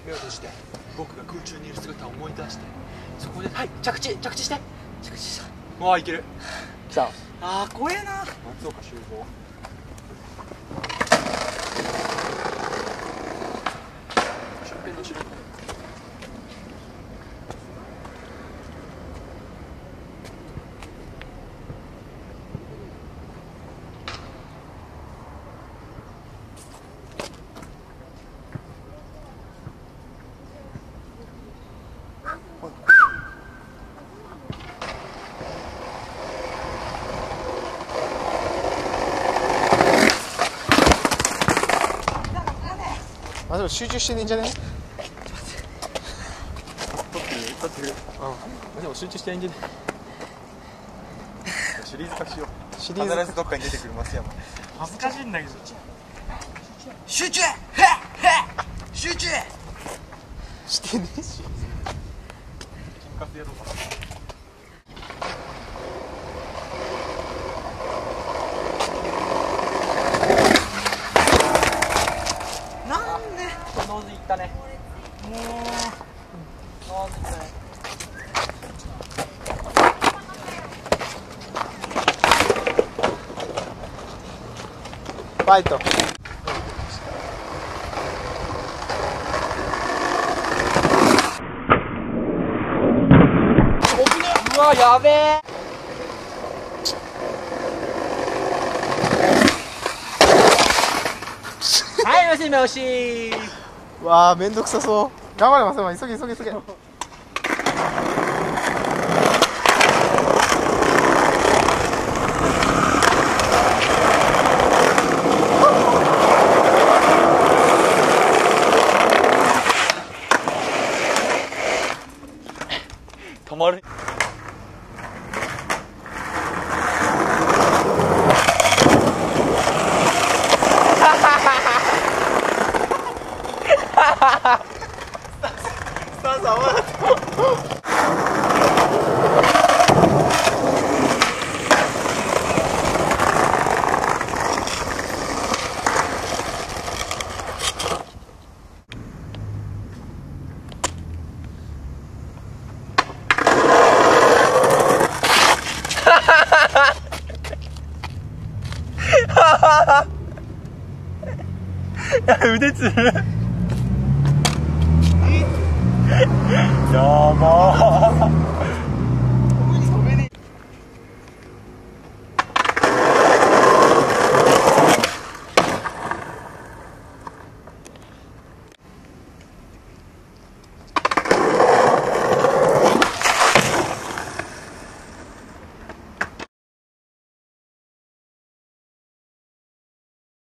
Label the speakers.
Speaker 1: 目を閉じて僕が空中にいる姿を思い出して、そこではい着地して着地した。わあいける。
Speaker 2: 来た。
Speaker 1: あー怖えな。松岡修造。出編の後ろ。
Speaker 2: あ、でも集中してねんじゃね？
Speaker 1: 撮ってる。うん。でも集中してないんじゃね。シリーズ化しよう。
Speaker 2: シリーズ
Speaker 1: 必ずどっかに出てくる松山。恥ずかしいんだけど。集中。集中。
Speaker 2: してねえし。
Speaker 1: 金カスやろうかな。ノーズいったね。もうノーズいったね。
Speaker 2: ファイト。
Speaker 1: うわやべえ。はい、よし。
Speaker 2: わあ、めんどくさそう。頑張れ、松山、急げ。
Speaker 1: 止まる。腕つる。やばー。